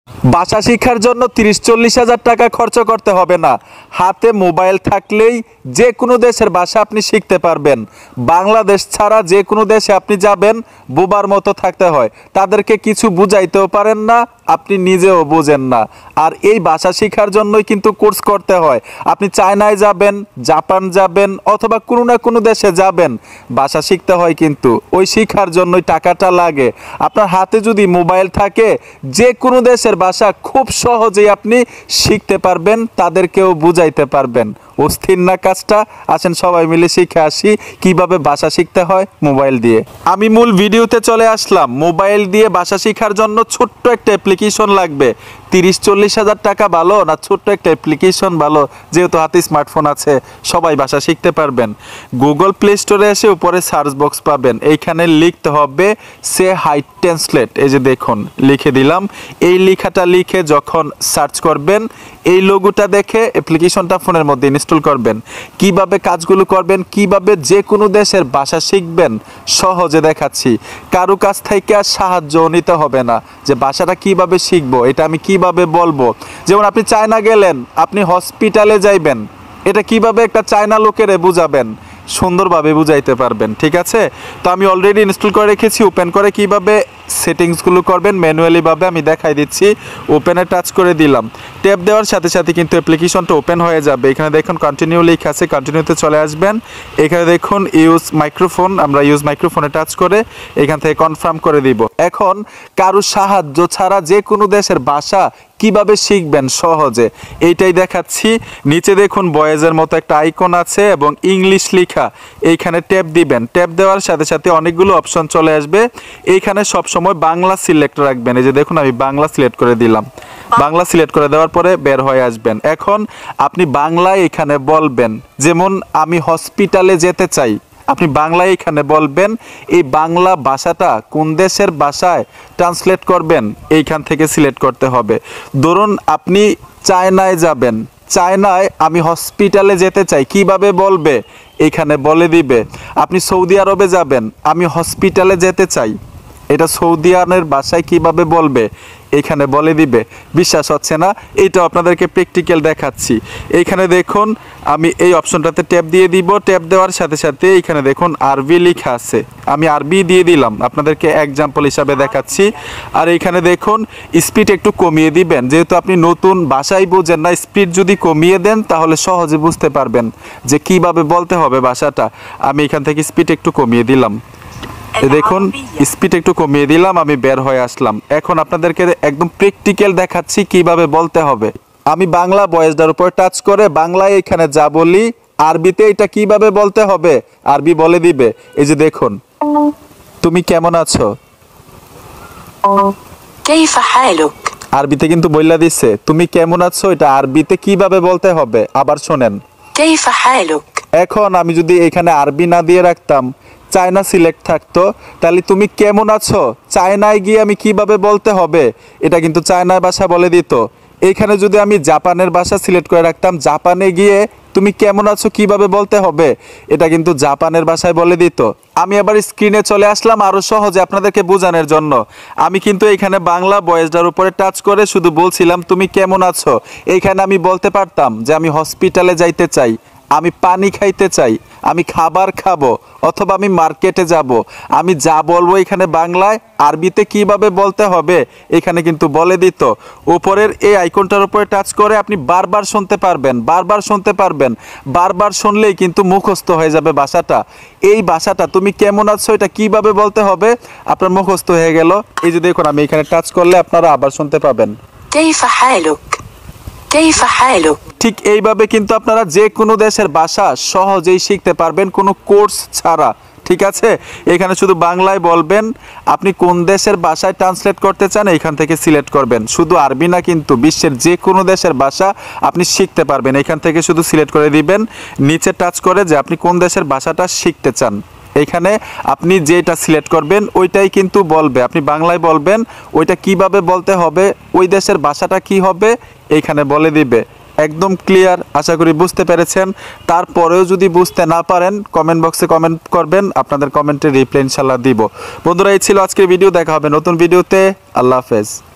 ভাষা শিক্ষার জন্য ৩০-৪০ হাজার টাকা খরচ করতে হবে না। হাতে মোবাইল থাকলেই যে কোনো দেশের ভাষা আপনি শিখতে পারবেন। বাংলাদেশ ছাড়া যে কোনো দেশে আপনি যাবেন বোবার মতো থাকতে হয়, তাদেরকে কিছু বুঝাইতেও পারেন না, আপনি নিজেও বোঝেন না। আর এই ভাষা শেখার জন্যই কিন্তু কোর্স করতে হয়। আপনি চায়নায় যাবেন, জাপান যাবেন, অথবা কোনো না কোনো দেশে যাবেন, ভাষা শিখতে হয়, কিন্তু ওই শিখার জন্যই টাকাটা লাগে। আপনার হাতে যদি মোবাইল থাকে যে কোনো দেশের ভাষা খুব সহজেই আপনি শিখতে পারবেন, তাদেরকেও বুঝাইতে পারবেন। অস্থির না কাজটা? আসেন সবাই মিলে শিখে আসি কিভাবে ভাষা শিখতে হয় মোবাইল দিয়ে। আমি মূল ভিডিওতে চলে আসলাম। মোবাইল দিয়ে ভাষা শেখার জন্য ছোট্ট একটা অ্যাপ্লিকেশন লাগবে। ৩০-৪০ হাজার টাকা ভালো না ছোট্ট একটা অ্যাপ্লিকেশন ভালো? যেহেতু হাতে স্মার্টফোন আছে সবাই ভাষা শিখতে পারবেন। গুগল প্লে স্টোরে এসে উপরে সার্চ বক্স পাবেন, এইখানে লিখতে হবে সে হাই ট্রান্সলেট। এই যে দেখুন লিখে দিলাম। এই লেখাটা লিখে যখন সার্চ করবেন এই লোগোটা দেখে অ্যাপ্লিকেশনটা ফোনের মধ্যে ইনস্টল করবেন। কিভাবে কাজগুলো করবেন, কিভাবে যে কোনো দেশের ভাষা শিখবেন সহজে দেখাচ্ছি। কারো কাছ থেকে আর সাহায্য নিতে হবে না যে ভাষাটা কিভাবে শিখবো, এটা আমি কিভাবে বলবো। যেমন আপনি চায়না গেলেন, আপনি হসপিটালে যাইবেন, এটা কিভাবে একটা চায়না লোকেরে বুঝাবেন, সুন্দরভাবে বুঝাইতে পারবেন। ঠিক আছে, তো আমি অলরেডি ইনস্টল করে রেখেছি। ওপেন করে কিভাবে সেটিংসগুলো করবেন ম্যানুয়ালিভাবে আমি দেখাই দিচ্ছি। ওপেনে টাচ করে দিলাম, ট্যাপ দেওয়ার সাথে সাথে কিন্তু অ্যাপ্লিকেশনটা ওপেন হয়ে যাবে। এখানে দেখুন কন্টিনিউ লেখা আছে, কন্টিনিউতে চলে আসবেন। এখানে দেখুন ইউজ মাইক্রোফোন, আমরা ইউজ মাইক্রোফোনে টাচ করে এখান থেকে কনফার্ম করে দিব। এখন কারো সাহায্য ছাড়া যে কোনো দেশের ভাষা কিভাবে শিখবেন সহজে এইটাই দেখাচ্ছি। নিচে দেখুন বয়েজের মতো একটা আইকন আছে এবং ইংলিশ লেখা, এইখানে ট্যাপ দিবেন। ট্যাপ দেওয়ার সাথে সাথে অনেকগুলো অপশন চলে আসবে। এইখানে সবসময় বাংলা সিলেক্ট রাখবেন। এই যে দেখুন আমি বাংলা সিলেক্ট করে দিলাম। বাংলা সিলেক্ট করে দেওয়ার পরে বের হয়ে আসবেন। এখন আপনি বাংলায় এখানে বলবেন, যেমন আমি হসপিটালে যেতে চাই, আপনি বাংলায় এখানে বলবেন। এই বাংলা ভাষাটা কোন দেশের ভাষায় ট্রান্সলেট করবেন এইখান থেকে সিলেক্ট করতে হবে। ধরুন আপনি চায়নায় যাবেন, চায়নায় আমি হসপিটালে যেতে চাই, কিভাবে বলবে এখানে বলে দিবে। আপনি সৌদি আরবে যাবেন, আমি হসপিটালে যেতে চাই, এটা সৌদি আরবের ভাষায় কিভাবে বলবে এখানে বলে দিবে। বিশ্বাস হচ্ছে না? এইটা আপনাদেরকে প্র্যাকটিক্যাল দেখাচ্ছি। এইখানে দেখুন আমি এই অপশনটাতে ট্যাপ দিয়ে দিব। ট্যাপ দেওয়ার সাথে সাথে এইখানে দেখুন আরবি লেখা আছে, আমি আরবি দিয়ে দিলাম, আপনাদেরকে এক্সাম্পল হিসাবে দেখাচ্ছি। আর এইখানে দেখুন স্পিড একটু কমিয়ে দিবেন, যেহেতু আপনি নতুন ভাষাই বোঝেন না। স্পিড যদি কমিয়ে দেন তাহলে সহজে বুঝতে পারবেন যে কিভাবে বলতে হবে ভাষাটা। আমি এখান থেকে স্পিড একটু কমিয়ে দিলাম, দেখুন স্পিড একটু কমিয়ে দিলাম, আমি বের হয়ে আসলাম। এখন আপনাদেরকে একদম প্র্যাকটিক্যাল দেখাচ্ছি কিভাবে বলতে হবে। আমি বাংলা ভয়েসটার উপর টাচ করে বাংলায় এখানে যা বলি, আরবিতে এটা কিভাবে বলতে হবে আরবি বলে দিবে। এই যে দেখুন, তুমি কেমন আছো, আরবিতে কিন্তু বইলা দিচ্ছে তুমি কেমন আছো, এটা আরবিতে কিভাবে বলতে হবে আবার শোনেন। এখন আমি যদি এখানে আরবি না দিয়ে রাখতাম, চায়না সিলেক্ট থাকতো, তাহলে তুমি কেমন আছো চায়নায় গিয়ে আমি কিভাবে বলতে হবে এটা কিন্তু চায়নার ভাষা বলে দিত। এইখানে যদি আমি জাপানের ভাষা সিলেক্ট করে রাখতাম, জাপানে গিয়ে তুমি কেমন আছো কিভাবে বলতে হবে এটা কিন্তু জাপানের ভাষায় বলে দিত। আমি আবার স্ক্রিনে চলে আসলাম আরো সহজে আপনাদেরকে বোঝানোর জন্য। আমি কিন্তু এখানে বাংলা ভয়েসটার উপরে টাচ করে শুধু বলছিলাম তুমি কেমন আছো। এইখানে আমি বলতে পারতাম যে আমি হসপিটালে যাইতে চাই, আমি পানি খাইতে চাই, আমি খাবার খাবো, অথবা আমি মার্কেটে যাব। আমি যা বলবো এখানে বাংলায়, আরবিতে কিভাবে বলতে হবে এখানে কিন্তু বলে দিত। উপরের এই আইকনটার উপরে টাচ করে আপনি বারবার শুনতে পারবেন, বারবার শুনতে পারবেন, বারবার শুনলেই কিন্তু মুখস্থ হয়ে যাবে ভাষাটা। এই ভাষাটা তুমি কেমন আছো এটা কিভাবে বলতে হবে আপনার মুখস্থ হয়ে গেল। এই যে দেখুন আমি এখানে টাচ করলে আপনারা আবার শুনতে পাবেন। ঠিক এইভাবে কিন্তু আপনারা যে কোনো দেশের ভাষা সহজেই শিখতে পারবেন কোনো কোর্স ছাড়া। ঠিক আছে, এখানে শুধু বাংলায় বলবেন, আপনি কোন দেশের ভাষায় ট্রান্সলেট করতে চান এখান থেকে সিলেক্ট করবেন। শুধু আরবি না, কিন্তু বিশ্বের যে কোনো দেশের ভাষা আপনি শিখতে পারবেন। এখান থেকে শুধু সিলেক্ট করে দিবেন, নিচে টাচ করে যে আপনি কোন দেশের ভাষাটা শিখতে চান। এখানে আপনি যেটা সিলেক্ট করবেন ওইটাই কিন্তু বলবে। আপনি বাংলায় বলবেন, ওইটা কিভাবে বলতে হবে, ওই দেশের ভাষাটা কি হবে এইখানে বলে দিবে। একদম ক্লিয়ার, আশা করি বুঝতে পেরেছেন। তারপরেও যদি বুঝতে না পারেন কমেন্ট বক্সে কমেন্ট করবেন, আপনাদের কমেন্টে রিপ্লাই ইনশাআল্লাহ দিব। বন্ধুরা এই ছিল আজকের ভিডিও, দেখা হবে নতুন ভিডিওতে। আল্লাহ হাফেজ।